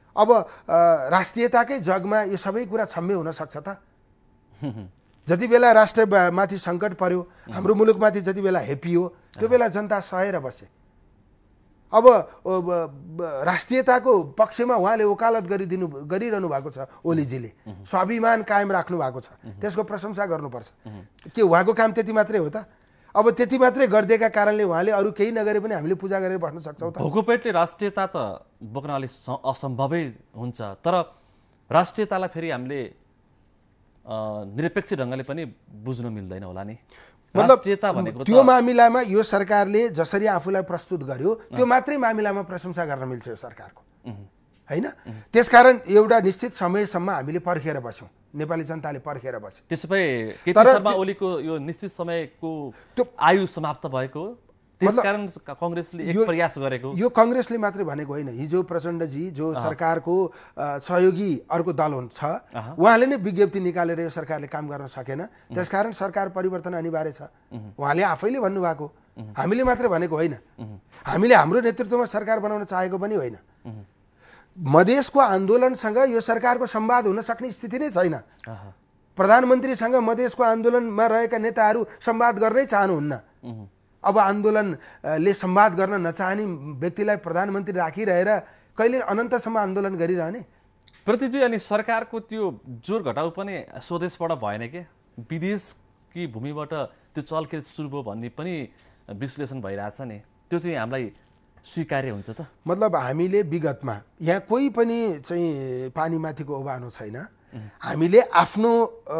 अब राष्ट्रियताकै जगमा यो सबै कुरा छम्मे हुन सक्छ त? जति बेला राष्ट्रमाथि सङ्कट पर्यो, हाम्रो मुलुकमाथि जति बेला हेपियो, त्यो बेला जनता सहेर बसे। अब राष्ट्रियताको पक्षमा उहाँले वकालत गरिदिनु गरिरहनु भएको छ ओलीजीले, स्वाभिमान कायम राख्नु भएको छ, त्यसको प्रशंसा गर्नुपर्छ। के उहाँको काम त्यति मात्रै हो त? अब त्यति मात्रै गरिदिएका कारणले उहाँले अरू केही नगरे पनि हामीले पूजा गरेर बस्न सक्छौँ त? भोकोपेटले राष्ट्रियता त बोक्न अलिक असम्भवै हुन्छ, तर राष्ट्रियतालाई फेरि हामीले निरपेक्ष ढङ्गले पनि बुझ्न मिल्दैन होला नि। मतलब त्यो मामिलामा यो सरकारले जसरी आफूलाई प्रस्तुत गर्यो त्यो मात्रै मामिलामा प्रशंसा गर्न मिल्छ यो सरकारको, हैन? त्यसकारण एउटा निश्चित समयसम्म हामीले पर्खेर बस्यौँ, नेपाली जनताले पर्खेर बस्यो। त्यसो भए केपी शर्मा ओलीको यो निश्चित समयको आयु समाप्त भएको, त्यसकारण कांग्रेसले एक प्रयास गरेको? यो कांग्रेसले मात्रै भनेको होइन, हिजो प्रचण्डजी जो सरकारको सहयोगी अर्को दल हुन्छ उहाँले नै विज्ञप्ति निकालेर यो सरकारले काम गर्न सकेन, त्यसकारण सरकार परिवर्तन अनिवार्य छ उहाँले आफैले भन्नुभएको। हामीले मात्रै भनेको होइन, हामीले हाम्रो नेतृत्वमा सरकार बनाउन चाहेको पनि होइन। मधेसको आन्दोलनसँग यो सरकारको संवाद हुन सक्ने स्थिति नै छैन। प्रधानमन्त्रीसँग मधेसको आन्दोलनमा रहेका नेताहरू संवाद गर्नै चाहनुहुन्न। अब आन्दोलनले संवाद गर्न नचाहने व्यक्तिलाई प्रधानमन्त्री राखिरहेर कहिले अनन्तसम्म आन्दोलन गरिरहने? प्रदीपजी, अनि सरकारको त्यो जोर घटाउ पनि स्वदेशबाट भएन के? विदेशकी भूमिबाट त्यो चलखेल सुरु भयो भन्ने पनि विश्लेषण भइरहेछ नि, त्यो चाहिँ हामीलाई स्वीकार्य हुन्छ त? मतलब हामीले विगतमा यहाँ कोही पनि चाहिँ पानीमाथिको ओभानो छैन, हामीले आफ्नो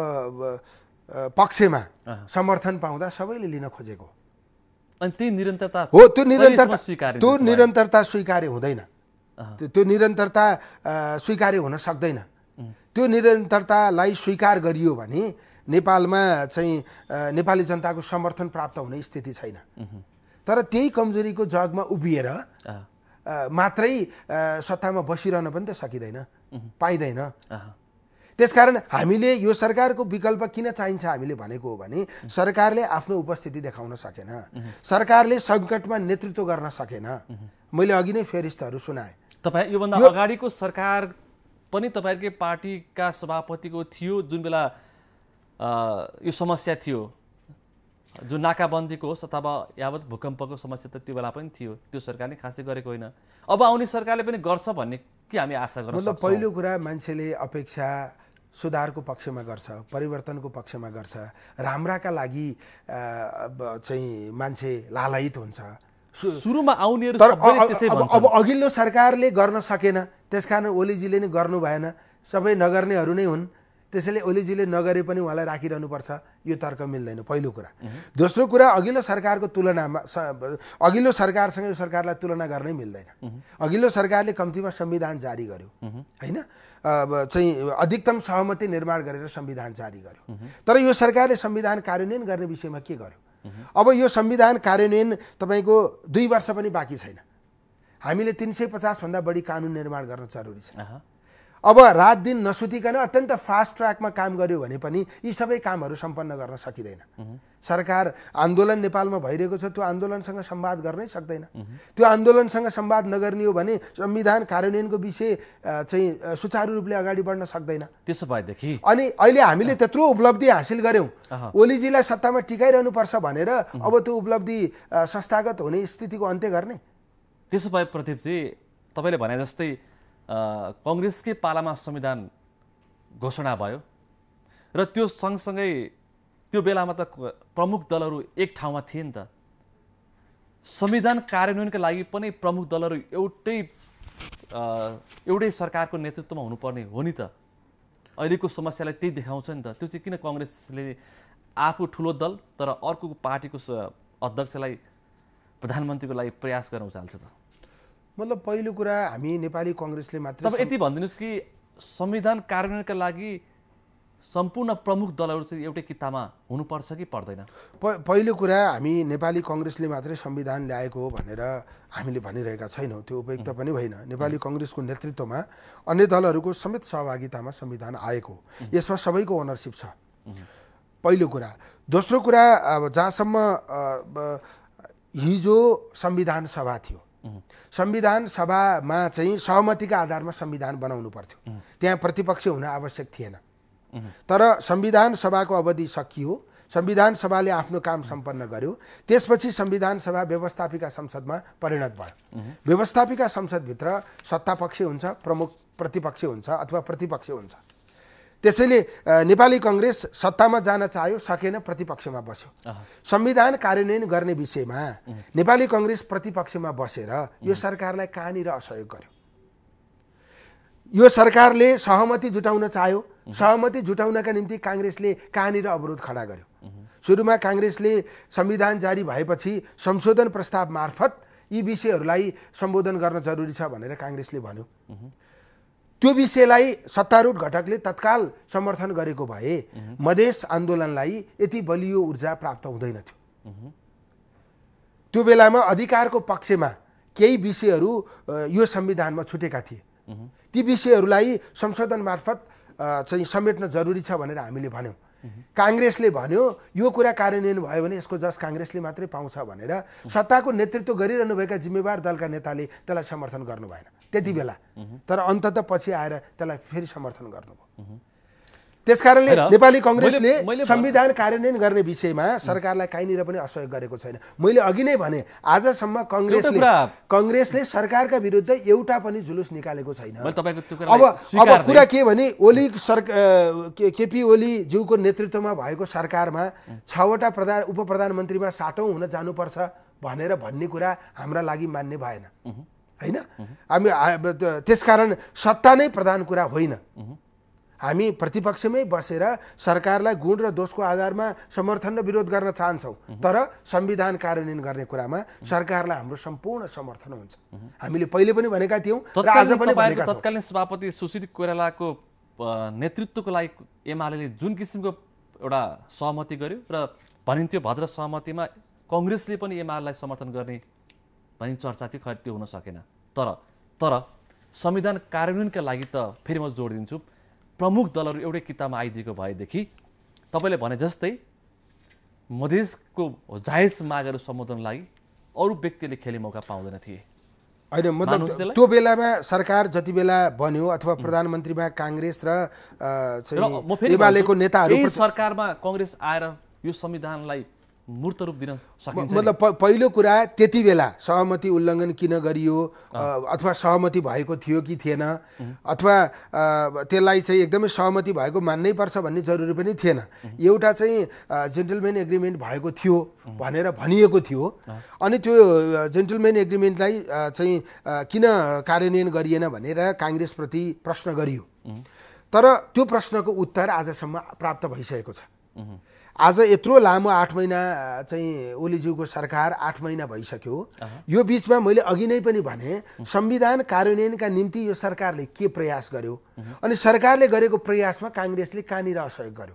पक्षमा समर्थन पाउँदा सबैले लिन खोजेको, अनि त्यही निरन्तरता हो। त्यो निरन्तरता त्यो निरन्तरता स्वीकार्य हुँदैन, त्यो निरन्तरता स्वीकार्य हुन सक्दैन। त्यो निरन्तरतालाई स्वीकार गरियो भने नेपालमा चाहिँ नेपाली जनताको समर्थन प्राप्त हुने स्थिति छैन। तर त्यही कमजोरीको जगमा उभिएर मात्रै सत्तामा बसिरहन पनि त सकिँदैन, पाइँदैन। त्यसकारण हामीले यो सरकारको विकल्प किन चाहिन्छ हामीले भनेको हो भने सरकारले आफ्नो उपस्थिति देखाउन सकेन, सरकारले सङ्कटमा नेतृत्व गर्न सकेन। मैले अघि नै फेरिस्तहरू सुनाएँ। तपाईँ योभन्दा अगाडिको सरकार पनि तपाईँहरूकै पार्टीका सभापतिको थियो जुन बेला यो समस्या थियो, जुन नाकाबन्दीको होस् अथवा यावत भूकम्पको समस्या त त्यो बेला पनि थियो, त्यो सरकारले खासै गरेको होइन। अब आउने सरकारले पनि गर्छ भन्ने के हामी आशा गर्न सक्छौँ? मतलब पहिलो कुरा मान्छेले अपेक्षा सुधारको पक्षमा गर्छ, परिवर्तनको पक्षमा गर्छ, राम्राका लागि चाहिँ मान्छे लालायित हुन्छ। सुरुमा आउनेहरू तर सबैले त्यसै भन्छन्। अब अघिल्लो सरकारले गर्न सकेन, त्यसकारण ओलीजीले नै गर्नु भएन, सबै नगर्नेहरू नै हुन्, त्यसैले ओलीजीले नगरे पनि उहाँलाई राखिरहनुपर्छ, यो तर्क मिल्दैन पहिलो कुरा। दोस्रो कुरा, अघिल्लो सरकारको तुलनामा अघिल्लो सरकारसँग यो सरकारलाई तुलना गर्नै मिल्दैन। अघिल्लो सरकारले कम्तीमा संविधान जारी गर्यो, होइन, चाहिँ अधिकतम सहमति निर्माण गरेर संविधान जारी गर्यो। तर यो सरकारले संविधान कार्यान्वयन गर्ने विषयमा के गर्यो? अब यो संविधान कार्यान्वयन तपाईँको दुई वर्ष पनि बाँकी छैन, हामीले तिन सय पचासभन्दा बढी कानुन निर्माण गर्न जरुरी छ। अब रात दिन नसुतिकन अत्यन्त फास्ट ट्र्याकमा काम गर्यो भने पनि यी सबै कामहरू सम्पन्न गर्न सकिँदैन। सरकार आन्दोलन नेपालमा भइरहेको छ, त्यो आन्दोलनसँग संवाद गर्नै सक्दैन। त्यो आन्दोलनसँग संवाद नगर्ने हो भने संविधान कार्यान्वयनको विषय चाहिँ सुचारू रूपले अगाडि बढ्न सक्दैन। त्यसो भएदेखि अनि अहिले हामीले त्यत्रो उपलब्धि हासिल गर्यौँ, ओलीजीलाई सत्तामा टिकाइरहनुपर्छ भनेर अब त्यो उपलब्धि संस्थागत हुने स्थितिको अन्त्य गर्ने? त्यसो भए प्रदीपजी, तपाईँले भने जस्तै कांग्रेसकै पालामा संविधान घोषणा भयो र त्यो सँगसँगै त्यो बेलामा त प्रमुख दलहरू एक ठाउँमा थिए नि त। संविधान कार्यान्वयनका लागि पनि प्रमुख दलहरू एउटै एउटै सरकारको नेतृत्वमा हुनुपर्ने हो नि त। अहिलेको समस्यालाई त्यही देखाउँछ नि त। त्यो चाहिँ किन कांग्रेसले आफू ठुलो दल तर अर्को पार्टीको अध्यक्षलाई प्रधानमन्त्रीको लागि प्रयास गर्न चाल्छ त? मतलब पहिलो कुरा, हामी नेपाली कांग्रेसले मात्र तपाईँ यति भनिदिनुहोस् कि संविधान कार्यान्वयनका लागि सम्पूर्ण प्रमुख दलहरू चाहिँ एउटै किताबमा हुनुपर्छ कि पर्दैन? पहिलो कुरा, हामी नेपाली कांग्रेसले मात्रै संविधान ल्याएको हो भनेर हामीले भनिरहेका छैनौँ, त्यो उपयुक्त पनि होइन। नेपाली कांग्रेसको नेतृत्वमा अन्य दलहरूको समेत सहभागितामा संविधान आएको, यसमा सबैको ओनरसिप छ, पहिलो कुरा। दोस्रो कुरा, अब जहाँसम्म हिजो संविधान सभा थियो, संविधान सभामा चाहिँ सहमतिका आधारमा संविधान बनाउनु पर्थ्यो, त्यहाँ प्रतिपक्ष हुन आवश्यक थिएन। तर संविधान सभाको अवधि सकियो, संविधान सभाले आफ्नो काम सम्पन्न गर्यो, त्यसपछि संविधान सभा व्यवस्थापिका संसदमा परिणत भयो। व्यवस्थापिका संसदभित्र सत्तापक्ष हुन्छ, प्रमुख प्रतिपक्ष हुन्छ अथवा प्रतिपक्ष हुन्छ। त्यसैले नेपाली कांग्रेस सत्तामा जान चाह्यो, सकेन, प्रतिपक्षमा बस्यो। संविधान कार्यान्वयन गर्ने विषयमा नेपाली कांग्रेस प्रतिपक्षमा बसेर यो सरकारलाई कहाँनिर असहयोग गर्यो? यो सरकारले सहमति जुटाउन चाह्यो, सहमति जुटाउनका निम्ति कांग्रेसले कहाँनिर अवरोध खडा गर्यो? सुरुमा कांग्रेसले संविधान जारी भएपछि संशोधन प्रस्ताव मार्फत यी विषयहरूलाई सम्बोधन गर्न जरुरी छ भनेर कांग्रेसले भन्यो। त्यो विषयलाई सत्तारूढ घटकले तत्काल समर्थन गरेको भए मधेस आन्दोलनलाई यति बलियो ऊर्जा प्राप्त हुँदैन थियो। त्यो बेलामा अधिकारको पक्षमा केही विषयहरू यो संविधानमा छुटेका थिए। ती विषयहरूलाई संशोधन मार्फत चाहिँ समेट्न जरुरी छ भनेर हामीले भन्यौं। कांग्रेसले भन्यो यो कुरा कार्यान्वयन भयो भने यसको जस कांग्रेसले मात्रै पाउँछ भनेर सत्ताको नेतृत्व गरिरहनु भएका जिम्मेवार दलका नेताले त्यसलाई समर्थन गर्नु भएन त्यति बेला। तर अन्ततः पछि आएर त्यसलाई फेरि समर्थन गर्नुभयो। त्यसकारणले नेपाली कांग्रेसले संविधान कार्यान्वयन गर्ने विषयमा सरकारलाई कहीँनिर पनि असहयोग गरेको छैन। मैले अघि नै भने आजसम्म कांग्रेसले कांग्रेसले सरकारका विरुद्ध एउटा पनि जुलुस निकालेको छैन। अब अब कुरा के भने ओली केपी ओली ज्यूको नेतृत्वमा भएको सरकारमा छवटा प्रधान उप प्रधानमन्त्रीमा सातौं हुन जानुपर्छ भनेर भन्ने कुरा हाम्रा लागि मान्ने भएन, हैन? हामी त्यसकारण सत्ता नै प्रधान कुरा होइन। हामी प्रतिपक्षमै बसेर सरकारलाई गुण र दोषको आधारमा समर्थन र विरोध गर्न चाहन्छौँ, तर संविधान कार्यान्वयन गर्ने कुरामा सरकारलाई हाम्रो सम्पूर्ण समर्थन हुन्छ। हामीले पहिले पनि भनेका थियौँ र आज पनि भनेका छौँ। तत्कालीन सभापति सुशील कोइरालाको नेतृत्वको लागि एमाले जुन किसिमको एउटा सहमति गर्यो र भनिन्थ्यो भद्र सहमतिमा कांग्रेसले पनि एमालेलाई समर्थन गर्ने भनी चर्चा थियो, खै त्यो हुन सकेन। तर तर संविधान कार्यान्वयनका लागि त फेरि म जोड दिन्छु, प्रमुख दलहरू एउटै किताबमा आइदिएको भएदेखि तपाईले भने जस्तै मधेसको जायज मागहरू सम्बोधन लागि अरू व्यक्तिले खेल्ने मौका पाउँदैन थिए। हैन, मतलब त्यो बेलामा सरकार जति बेला बन्यो अथवा प्रधानमन्त्रीमा कांग्रेस र एमालेको नेताहरू सरकारमा कांग्रेस आएर यो संविधानलाई मूर्त रूप दिन सकिन्छ। मतलब पहिलो कुरा त्यति बेला सहमति उल्लङ्घन किन गरियो अथवा सहमति भएको थियो कि थिएन अथवा त्यसलाई चाहिँ एकदमै सहमति भएको मान्नै पर्छ भन्ने जरुरी पनि थिएन। एउटा चाहिँ जेन्टलमेन एग्रिमेन्ट भएको थियो भनेर भनिएको थियो। अनि त्यो जेन्टलमेन एग्रिमेन्टलाई चाहिँ किन कार्यान्वयन गरिएन भनेर कांग्रेसप्रति प्रश्न गरियो। तर त्यो प्रश्नको उत्तर आजसम्म प्राप्त भइसकेको छ। आज यत्रो लामो आठ महिना चाहिँ ओलीज्यूको सरकार आठ महिना भइसक्यो। यो बीचमा मैले अघि नै पनि भने संविधान कार्यान्वयनका निम्ति यो सरकारले के प्रयास गर्यो अनि सरकारले गरेको प्रयासमा कांग्रेसले कहाँनिर असहयोग गर्यो?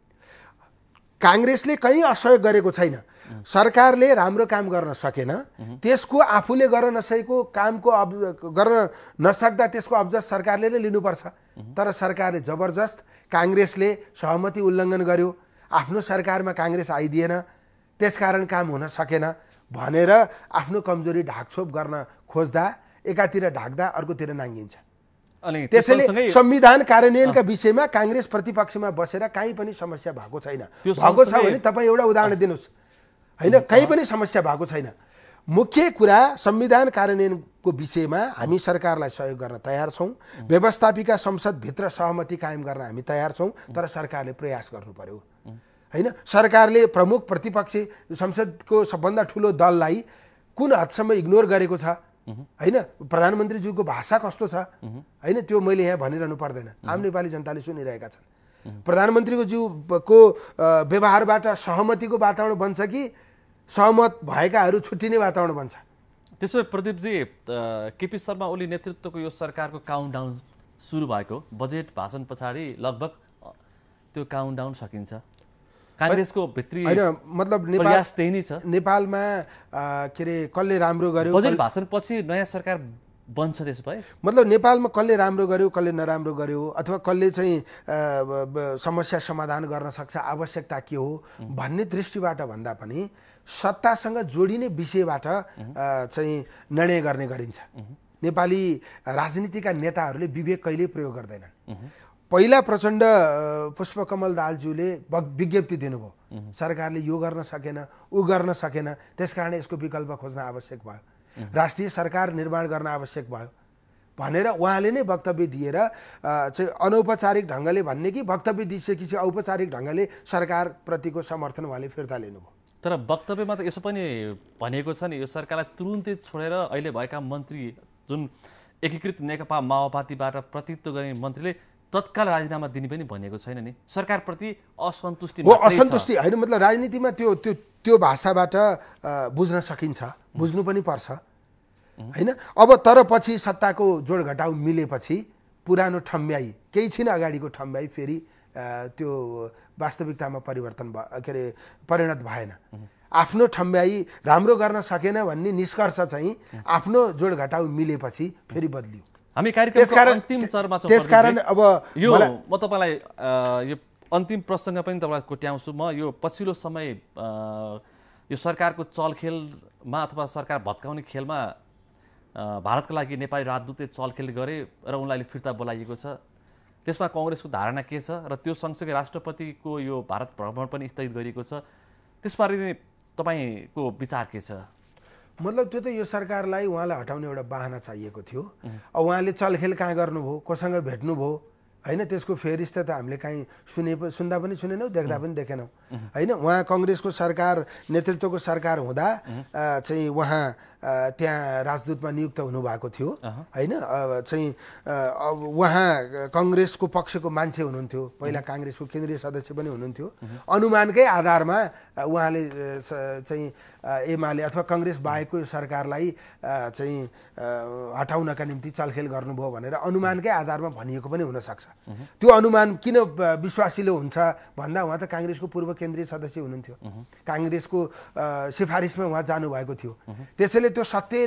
कांग्रेसले कहीँ असहयोग गरेको छैन। सरकारले राम्रो काम गर्न सकेन, त्यसको आफूले गर्न नसकेको कामको गर्न नसक्दा त्यसको अब्जस सरकारले नै लिनुपर्छ। तर सरकारले जबरजस्त कांग्रेसले सहमति उल्लङ्घन गर्यो, आफ्नो सरकारमा कांग्रेस आइदिएन, त्यसकारण काम हुन सकेन भनेर आफ्नो कमजोरी ढाकछोप गर्न खोज्दा एकातिर ढाक्दा अर्कोतिर नाङ्गिन्छ। अनि त्यसैले संविधान कार्यान्वयनका विषयमा कांग्रेस प्रतिपक्षमा बसेर कहीँ पनि समस्या भएको छैन। भएको छ भने तपाईँ एउटा उदाहरण दिनुहोस्, हैन? कहीँ पनि समस्या भएको छैन। मुख्य कुरा संविधान कार्यान्वयनको विषयमा हामी सरकारलाई सहयोग गर्न तयार छौँ। व्यवस्थापिका संसदभित्र सहमति कायम गर्न हामी तयार छौँ, तर सरकारले प्रयास गर्नु पर्यो, हैन? सरकारले प्रमुख प्रतिपक्ष संसदको सबभन्दा ठुलो दललाई कुन हदसम्म इग्नोर गरेको छ, हैन? प्रधानमन्त्रीज्यूको भाषा कस्तो छ, हैन? त्यो मैले यहाँ भनिरहनु पर्दैन, आम नेपाली जनताले सुनिरहेका छन्। प्रधानमन्त्रीको ज्यूको व्यवहारबाट सहमतिको वातावरण बन्छ कि सहमत भएकाहरू छुट्टिने वातावरण बन्छ? त्यसो भए प्रदीपजी, केपी शर्मा ओली नेतृत्वको यो सरकारको काउन्टडाउन सुरु भएको बजेट भाषण पछाडि लगभग त्यो काउन्टडाउन सकिन्छ। कांग्रेसको भित्री हैन, मतलब प्रयास त्यही नै छ। नेपालमा के रे कसले राम्रो गर्यो, बजेट भाषण पछि नयाँ सरकार बन्छ त्यसो भए? मतलब नेपालमा कसले राम्रो गर्यो कसले नराम्रो गर्यो अथवा कसले चाहिँ समस्या समाधान गर्न सक्छ, आवश्यकता के हो भन्ने दृष्टिबाट भन्दा पनि सत्तासँग जोडिने विषयबाट चाहिँ निर्णय गर्ने गरिन्छ। नेपाली राजनीतिका नेताहरूले विवेक कहिल्यै प्रयोग गर्दैनन्। पहिला प्रचण्ड पुष्पकमल दाहालज्यूले विज्ञप्ति दिनुभयो, सरकारले यो गर्न सकेन ऊ गर्न सकेन, त्यसकारण यसको विकल्प खोज्न आवश्यक भयो, राष्ट्रिय सरकार निर्माण गर्न आवश्यक भयो भनेर उहाँले नै वक्तव्य दिएर चाहिँ अनौपचारिक ढङ्गले भन्ने कि वक्तव्य दिइसकेपछि औपचारिक ढङ्गले सरकारप्रतिको समर्थन उहाँले फिर्ता लिनुभयो। तर वक्तव्यमा त यसो पनि भनेको छ नि, यो सरकारलाई तुरुन्तै छोडेर अहिले भएका मन्त्री जुन एकीकृत नेकपा माओवादीबाट प्रतिनिधित्व गर्ने मन्त्रीले तत्काल राजीनामा दिने पनि भनेको छैन नि। सरकारप्रति असन्तुष्टि हो, असन्तुष्टि होइन, मतलब राजनीतिमा त्यो त्यो त्यो भाषाबाट बुझ्न सकिन्छ, बुझ्नु पनि पर्छ होइन। अब तर पछि सत्ताको जोड घटाउ मिलेपछि पुरानो ठम्ब्याई केही छिन अगाडिको ठम्ब्याई फेरि त्यो वास्तविकतामा परिवर्तन भयो, के अरे परिणत भएन। आफ्नो ठम्ब्याई राम्रो गर्न सकेन भन्ने निष्कर्ष चाहिँ आफ्नो जोड घटाउ मिलेपछि फेरि बदलियो। हामी कार्यक्रमको अन्तिम चरणमा छौँ। त्यसकारण अब यो म तपाईँलाई यो अन्तिम प्रसङ्ग पनि तपाईँलाई कोट्याउँछु। म यो पछिल्लो समय यो सरकारको चलखेलमा अथवा सरकार भत्काउने खेलमा भारतका लागि नेपाली राजदूतले चलखेल गरे र उनलाई फिर्ता बोलाइएको छ। त्यसमा कङ्ग्रेसको धारणा के छ र त्यो सँगसँगै राष्ट्रपतिको यो भारत भ्रमण पनि स्थगित गरिएको छ, त्यसबारे तपाईँको विचार के छ? मतलब त्यो त यो सरकारलाई उहाँलाई हटाउने एउटा बाहना चाहिएको थियो। अब उहाँले चलखेल कहाँ गर्नुभयो, कोसँग भेट्नुभयो होइन, त्यसको फेरिस्त त हामीले कहीँ सुने सुन्दा पनि सुनेनौँ, देख्दा पनि देखेनौँ होइन। उहाँ कङ्ग्रेसको सरकार नेतृत्वको सरकार हुँदा चाहिँ उहाँ त्यहाँ राजदूतमा नियुक्त हुनुभएको थियो होइन। चाहिँ अब उहाँ कङ्ग्रेसको पक्षको मान्छे हुनुहुन्थ्यो, पहिला काङ्ग्रेसको केन्द्रीय सदस्य पनि हुनुहुन्थ्यो। अनुमानकै आधारमा उहाँले चाहिँ एमाले अथवा कङ्ग्रेस बाहेकको सरकारलाई चाहिँ हटाउनका निम्ति चलखेल गर्नुभयो भनेर अनुमानकै आधारमा भनिएको पनि हुनसक्छ। त्यो अनुमान किन विश्वासिलो हुन्छ भन्दा उहाँ त काङ्ग्रेसको पूर्व केन्द्रीय सदस्य हुनुहुन्थ्यो, काङ्ग्रेसको सिफारिसमा उहाँ जानुभएको थियो। त्यसैले त्यो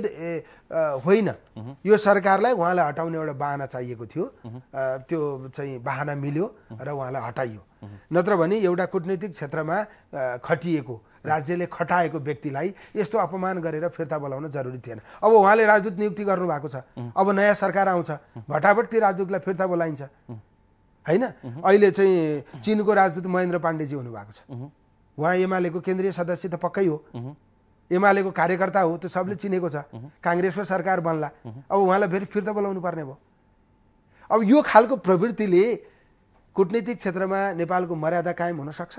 सत्य होइन। यो सरकारलाई उहाँलाई हटाउने एउटा बाहना चाहिएको थियो, त्यो चाहिँ बाहना मिल्यो र उहाँलाई हटाइयो। नत्र भने एउटा कूटनीतिक क्षेत्रमा खटिएको राज्यले खटाएको व्यक्तिलाई यस्तो अपमान गरेर फिर्ता बोलाउन जरुरी थिएन। अब उहाँले राजदूत नियुक्ति गर्नुभएको छ, अब नयाँ सरकार आउँछ, भटाभट ती राजदूतलाई फिर्ता बोलाइन्छ होइन। अहिले चाहिँ चीनको राजदूत महेन्द्र पाण्डेजी हुनुभएको छ, उहाँ एमालेको केन्द्रीय सदस्य त पक्कै हो, एमालेको कार्यकर्ता हो, त्यो सबले चिनेको छ। काङ्ग्रेसको सरकार बन्ला, अब उहाँलाई फेरि फिर्ता बोलाउनु पर्ने भयो। अब यो खालको प्रवृत्तिले कूटनीतिक क्षेत्रमा नेपालको मर्यादा कायम हुन सक्छ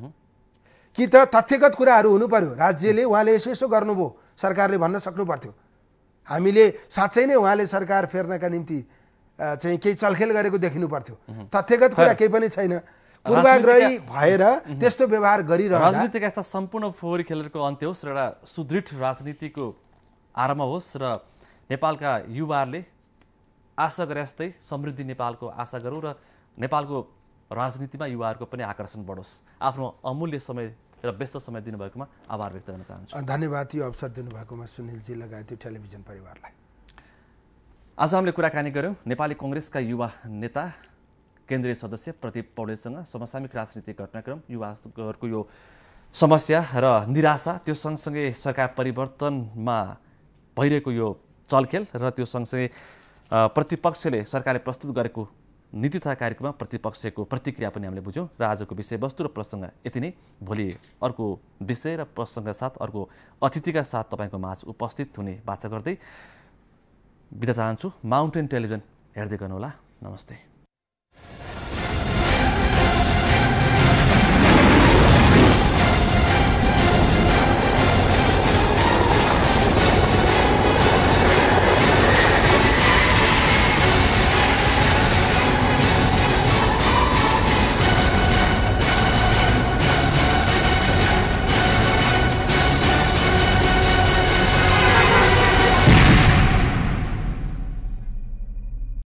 कि त तथ्यगत कुराहरू हुनु पर्यो। राज्यले उहाँले यसो यसो गर्नुभयो, सरकारले भन्न सक्नु पर्थ्यो, हामीले साँच्चै नै उहाँले सरकार फेर्नका निम्ति चाहिँ केही चलखेल गरेको देखिनु पर्थ्यो। तथ्यगत कुरा केही पनि छैन, पूर्वाग्रही भएर त्यस्तो व्यवहार गरिरहँदा राजनीतिका यस्ता सम्पूर्ण फोहोरी खेलहरूको अन्त्य होस् र एउटा सुदृढ राजनीतिको आरम्भ होस् र नेपालका युवाहरूले आशा गरे जस्तै समृद्धि नेपालको आशा गरौँ र नेपालको राजनीतिमा युवाहरूको पनि आकर्षण बढोस्। आफ्नो अमूल्य समय र व्यस्त समय दिनुभएकोमा आभार व्यक्त गर्न चाहन्छु। धन्यवाद यो अवसर दिनुभएकोमा सुनिलजी लगायत यो टेलिभिजन परिवारलाई। आज हामीले कुराकानी गऱ्यौँ नेपाली कङ्ग्रेसका युवा नेता केन्द्रीय सदस्य प्रदीप पौडेलसँग समसामयिक राजनीतिक घटनाक्रम, युवाहरूको यो समस्या र निराशा, त्यो सँगसँगै सरकार परिवर्तनमा भइरहेको यो चलखेल र त्यो सँगसँगै प्रतिपक्षले सरकारले प्रस्तुत गरेको नीति तथा कार्यक्रममा प्रतिपक्षको प्रतिक्रिया पनि हामीले बुझ्यौँ र आजको विषयवस्तु र प्रसङ्ग यति नै। भोलि अर्को विषय र प्रसङ्ग साथ अर्को अतिथिका साथ तपाईँको माझ उपस्थित हुने बाचा गर्दै बिदा चाहन्छु। माउन्टेन टेलिभिजन हेर्दै गर्नुहोला। नमस्ते।